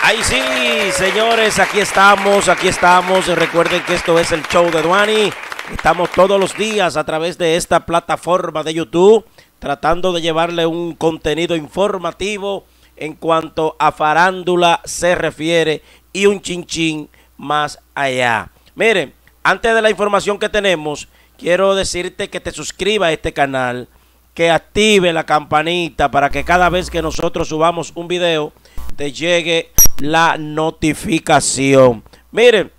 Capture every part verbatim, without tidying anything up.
Ay, sí, señores, aquí estamos, aquí estamos. Recuerden que esto es el show de Duani. Estamos todos los días a través de esta plataforma de YouTube, tratando de llevarle un contenido informativo en cuanto a farándula se refiere y un chinchín más allá. Miren, antes de la información que tenemos, quiero decirte que te suscribas a este canal, que active la campanita para que cada vez que nosotros subamos un video te llegue la notificación. Miren,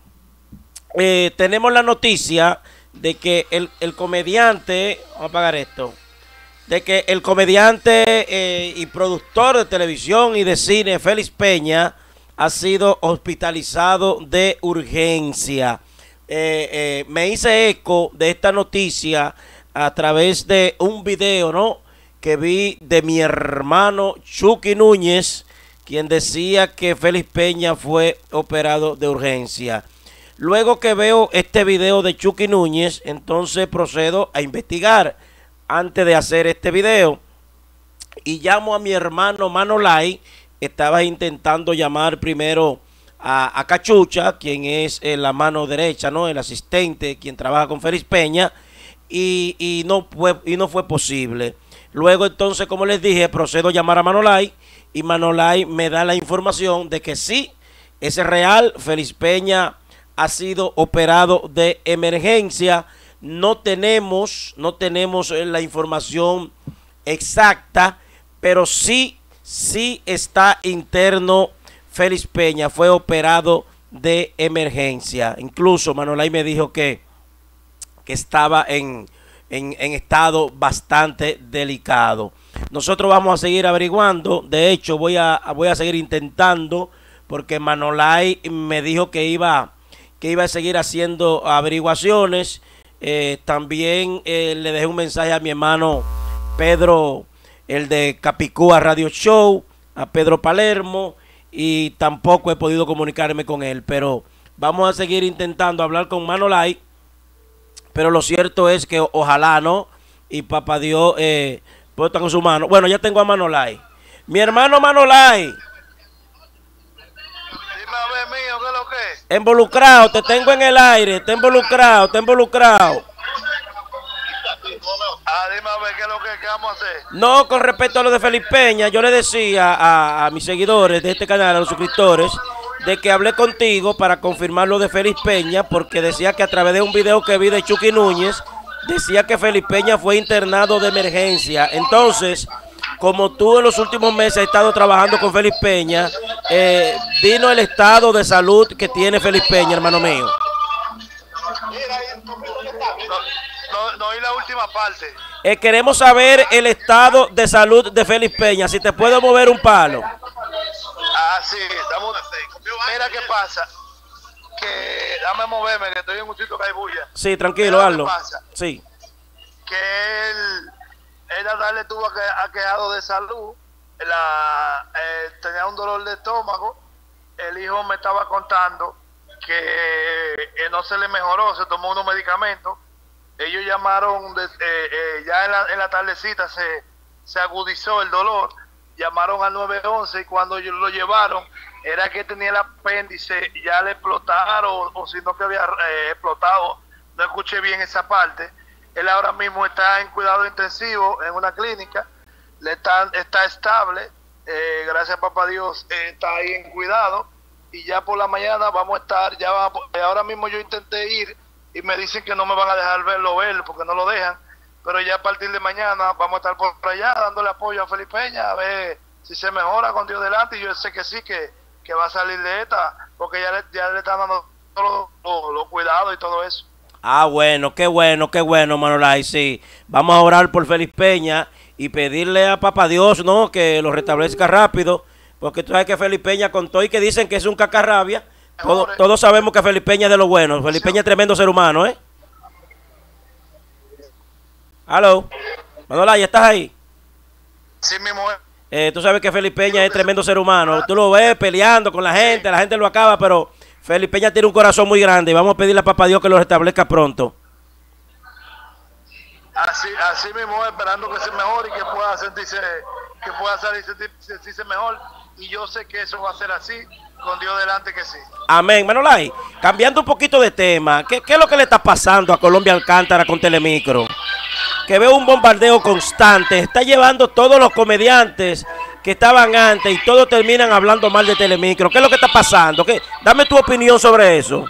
eh, tenemos la noticia de que el, el comediante, vamos a apagar esto, de que el comediante eh, y productor de televisión y de cine Félix Peña ha sido hospitalizado de urgencia. Eh, eh, me hice eco de esta noticia a través de un video, ¿no?, que vi de mi hermano Chucky Núñez, quien decía que Félix Peña fue operado de urgencia. Luego que veo este video de Chucky Núñez, entonces procedo a investigar antes de hacer este video y llamo a mi hermano Manolay. Estaba intentando llamar primero a, a Cachucha, quien es eh, la mano derecha, ¿no?, el asistente, quien trabaja con Félix Peña, y, y, no fue, y no fue posible. Luego entonces, como les dije, procedo a llamar a Manolay y Manolay me da la información de que sí, es real, Félix Peña ha sido operado de emergencia. No tenemos, no tenemos la información exacta, pero sí, sí está interno Félix Peña, fue operado de emergencia. Incluso Manolay me dijo que, que estaba en, en, en estado bastante delicado. Nosotros vamos a seguir averiguando. De hecho, voy a, voy a seguir intentando, porque Manolay me dijo que iba, que iba a seguir haciendo averiguaciones. Eh, también eh, le dejé un mensaje a mi hermano Pedro, el de Capicúa Radio Show, a Pedro Palermo, y tampoco he podido comunicarme con él. Pero vamos a seguir intentando hablar con Manolay. Pero lo cierto es que ojalá, ¿no?, y papá Dios eh, pueda estar con su mano. Bueno, ya tengo a Manolay. Mi hermano Manolay. Dime a ver, mío, ¿qué es lo que es? Involucrado, te tengo en el aire, te involucrado, te involucrado. Ah, dime a ver, ¿qué es lo que, es? ¿Qué vamos a hacer? No, con respecto a lo de Félix Peña, yo le decía a, a mis seguidores de este canal, a los suscriptores, de que hablé contigo para confirmar lo de Félix Peña, porque decía que a través de un video que vi de Chucky Núñez, decía que Félix Peña fue internado de emergencia. Entonces, como tú en los últimos meses has estado trabajando con Félix Peña, eh, dinos el estado de salud que tiene Félix Peña, hermano mío. No, no, no oí la última parte. Eh, queremos saber el estado de salud de Félix Peña, si te puedo mover un palo. Ah, sí, estamos. Mira qué pasa. Que dame moverme, que estoy en un sitio que hay bulla. Sí, tranquilo, Mira hazlo. qué pasa. Sí. Que él, él a darle tuvo que, ha quejado de salud. La, eh, tenía un dolor de estómago. El hijo me estaba contando que eh, no se le mejoró, se tomó unos medicamentos. Ellos llamaron, de, eh, eh, ya en la, en la tardecita se, se agudizó el dolor. Llamaron al nueve once y cuando ellos lo llevaron, era que tenía el apéndice, ya le explotaron, o si no que había eh, explotado, no escuché bien esa parte. Él ahora mismo está en cuidado intensivo en una clínica, le está, está estable, eh, gracias a papá Dios, eh, está ahí en cuidado, y ya por la mañana vamos a estar, ya vamos, ahora mismo yo intenté ir, y me dicen que no me van a dejar verlo, verlo, porque no lo dejan, pero ya a partir de mañana vamos a estar por allá dándole apoyo a Félix Peña, a ver si se mejora con Dios delante, y yo sé que sí, que, que va a salir de esta, porque ya le, ya le están dando los lo, lo cuidados y todo eso. Ah, bueno, qué bueno, qué bueno, Manolay, sí. Vamos a orar por Félix Peña y pedirle a papá Dios, ¿no?, que lo restablezca rápido, porque tú sabes que Félix Peña con todo y que dicen que es un cacarrabia, todo, todos sabemos que Félix Peña es de lo bueno. Félix Peña es tremendo ser humano, ¿eh? Aló, Manolay, ¿estás ahí? Sí, mi mujer. Eh, tú sabes que Félix Peña es tremendo ser humano. Tú lo ves peleando con la gente, la gente lo acaba, pero Félix Peña tiene un corazón muy grande y vamos a pedirle a papá Dios que lo restablezca pronto. Así, así mismo, esperando que se mejore y que pueda sentirse, que pueda salir sentir, sentirse mejor. Y yo sé que eso va a ser así, con Dios delante que sí. Amén. Manolay, cambiando un poquito de tema, ¿qué, ¿qué es lo que le está pasando a Colombia Alcántara con Telemicro? Que veo un bombardeo constante, está llevando todos los comediantes que estaban antes y todos terminan hablando mal de Telemicro. ¿Qué es lo que está pasando? ¿Qué? Dame tu opinión sobre eso.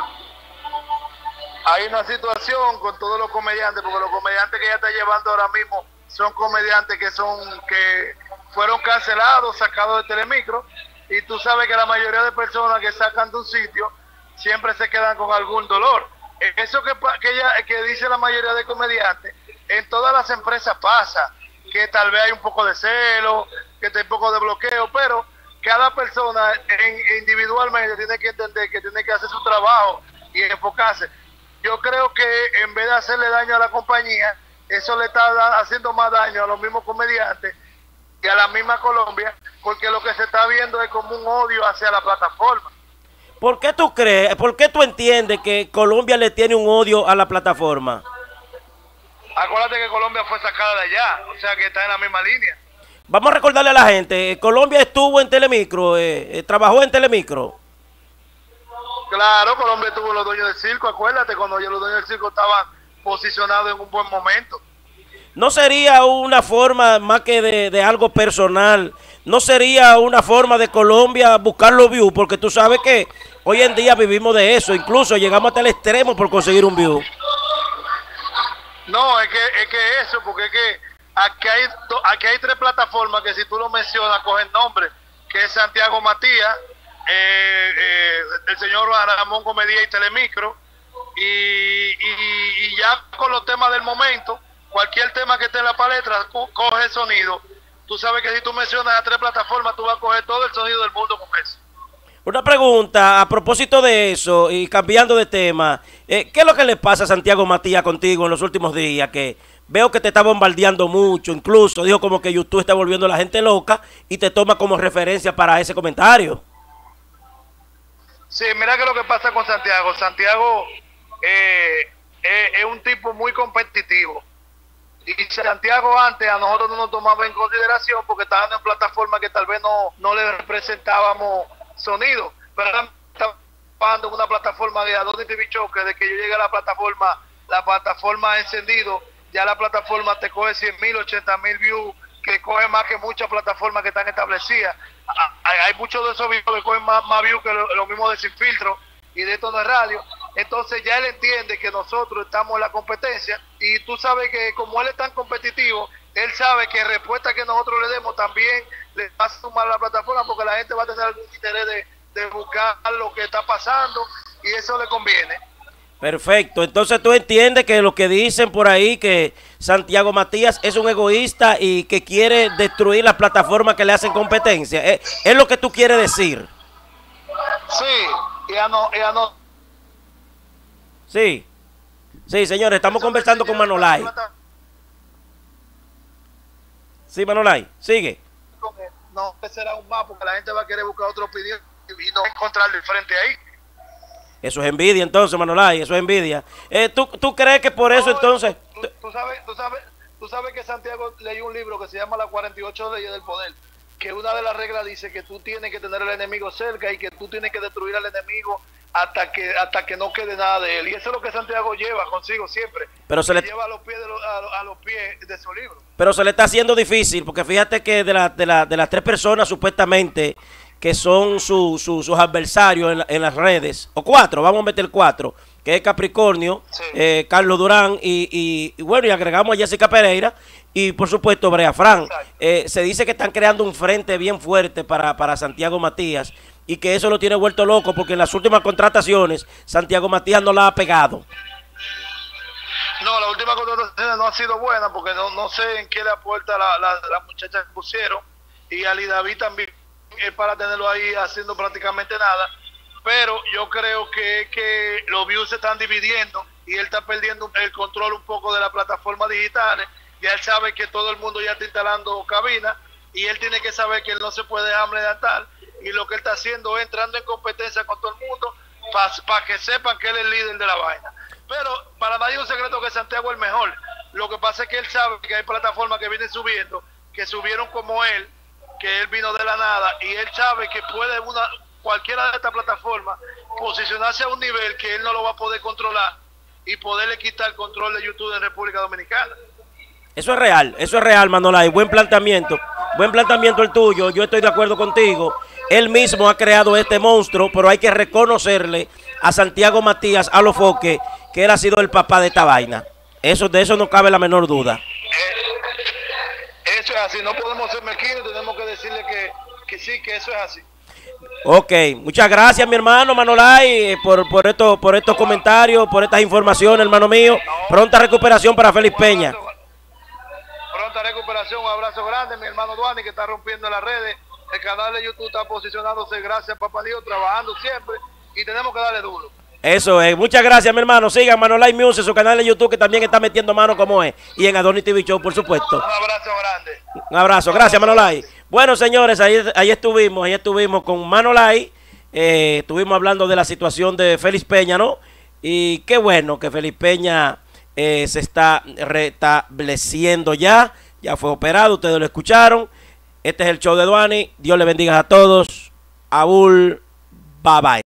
Hay una situación con todos los comediantes, porque los comediantes que ella está llevando ahora mismo son comediantes que son que fueron cancelados, sacados de Telemicro, y tú sabes que la mayoría de personas que sacan de un sitio siempre se quedan con algún dolor. Eso que, que, ella, que dice la mayoría de comediantes, en todas las empresas pasa, que tal vez hay un poco de celo, que hay un poco de bloqueo, pero cada persona en, individualmente tiene que entender que tiene que hacer su trabajo y enfocarse. Yo creo que en vez de hacerle daño a la compañía, eso le está haciendo más daño a los mismos comediantes y a la misma Colombia, porque lo que se está viendo es como un odio hacia la plataforma. ¿Por qué tú crees, por qué tú entiendes que Colombia le tiene un odio a la plataforma? Acuérdate que Colombia fue sacada de allá, o sea que está en la misma línea. Vamos a recordarle a la gente, Colombia estuvo en Telemicro, eh, eh, trabajó en Telemicro. Claro, Colombia tuvo los dueños del circo, acuérdate, cuando los dueños del circo estaban posicionados en un buen momento. ¿No sería una forma más que de, de algo personal? ¿No sería una forma de Colombia buscar los views? Porque tú sabes que hoy en día vivimos de eso, incluso llegamos hasta el extremo por conseguir un view. No, es que es que eso, porque es que aquí hay, aquí hay tres plataformas que si tú lo mencionas cogen nombre, que es Santiago Matías, eh, eh, el señor Ramón Comedia y Telemicro, y, y, y ya con los temas del momento, cualquier tema que esté en la palestra co coge el sonido. Tú sabes que si tú mencionas a tres plataformas, tú vas a coger todo el sonido del mundo con eso. Una pregunta a propósito de eso y cambiando de tema, eh, ¿qué es lo que le pasa a Santiago Matías contigo en los últimos días? Que veo que te está bombardeando mucho, incluso dijo como que YouTube está volviendo a la gente loca y te toma como referencia para ese comentario. Sí, mira que lo que pasa con Santiago. Santiago eh, eh, es un tipo muy competitivo. Y Santiago antes a nosotros no nos tomaba en consideración porque estaban en plataformas que tal vez no, no le representábamos sonido, pero ahora está trabajando en una plataforma de Adonis T V Show, que desde que yo llegué a la plataforma, la plataforma ha encendido, ya la plataforma te coge cien mil, ochenta mil views, que coge más que muchas plataformas que están establecidas. Hay, hay muchos de esos videos que cogen más, más views que lo, lo mismo de Sin Filtro y de Esto No es Radio. Entonces ya él entiende que nosotros estamos en la competencia y tú sabes que como él es tan competitivo, él sabe que respuesta que nosotros le demos también le va a sumar a la plataforma porque la gente va a tener algún interés de, de buscar lo que está pasando y eso le conviene. Perfecto, entonces tú entiendes que lo que dicen por ahí que Santiago Matías es un egoísta y que quiere destruir las plataformas que le hacen competencia. ¿Es, es lo que tú quieres decir? Sí, ya no, ya no. Sí, sí, señores, estamos conversando con Manolay. Sí, Manolay, sigue. No, será un más porque la gente va a querer buscar otra opinión y no encontrarle frente ahí. Eso es envidia entonces, Manolay, eso es envidia. Eh, ¿tú, ¿Tú crees que por eso no, entonces...? Tú, tú, sabes, tú, sabes, tú sabes que Santiago leyó un libro que se llama Las cuarenta y ocho leyes del poder, que una de las reglas dice que tú tienes que tener al enemigo cerca y que tú tienes que destruir al enemigo hasta que hasta que no quede nada de él. Y eso es lo que Santiago lleva consigo siempre. Pero se le lleva a los pies de, lo, a, a los pies de su libro. Pero se le está haciendo difícil, porque fíjate que de, la, de, la, de las tres personas supuestamente que son su, su, sus adversarios en, la, en las redes, o cuatro, vamos a meter cuatro, que es Capricornio, sí. eh, Carlos Durán y, y, y bueno, y agregamos a Jessica Pereira y por supuesto Brea Frank. Eh, se dice que están creando un frente bien fuerte para, para Santiago Matías y que eso lo tiene vuelto loco porque en las últimas contrataciones Santiago Matías no la ha pegado. No, la última contratación no ha sido buena porque no, no sé en qué le aporta la, la, la muchacha que pusieron y Ali David también es para tenerlo ahí haciendo prácticamente nada, pero yo creo que, que los views se están dividiendo y él está perdiendo el control un poco de las plataformas digitales. Ya él sabe que todo el mundo ya está instalando cabina y él tiene que saber que él no se puede amedrentar y lo que él está haciendo es entrando en competencia con todo el mundo para pa que sepan que él es el líder de la vaina. Pero para nadie es un secreto que Santiago es el mejor. Lo que pasa es que él sabe que hay plataformas que vienen subiendo, que subieron como él, que él vino de la nada y él sabe que puede una cualquiera de estas plataformas, posicionarse a un nivel que él no lo va a poder controlar y poderle quitar el control de YouTube en República Dominicana. Eso es real, eso es real, Manolay. Buen planteamiento, buen planteamiento el tuyo. Yo estoy de acuerdo contigo. Él mismo ha creado este monstruo, pero hay que reconocerle a Santiago Matías Alofoque que él ha sido el papá de esta vaina. Eso, de eso no cabe la menor duda. Eh, eso es así, no podemos ser mezquinos, tenemos que decirle que, que sí, que eso es así. Ok, muchas gracias, mi hermano Manolay, por, por, esto, por estos comentarios, por estas informaciones, hermano mío. Pronta recuperación para Félix Peña. Pronta recuperación, un abrazo grande, mi hermano Duani, que está rompiendo las redes. El canal de YouTube está posicionándose, gracias, papá Dios, trabajando siempre, y tenemos que darle duro. Eso es, muchas gracias, mi hermano. Sigan Manolay Music, su canal de YouTube, que también está metiendo mano como es, y en Adonis T V Show, por supuesto. Un abrazo grande. Un abrazo, gracias, Manolay. Bueno, señores, ahí, ahí estuvimos, ahí estuvimos con Manolay, eh, estuvimos hablando de la situación de Félix Peña, ¿no? Y qué bueno que Félix Peña eh, se está restableciendo ya, ya fue operado, ustedes lo escucharon. Este es el show de Duani, Dios le bendiga a todos, Abul, bye bye.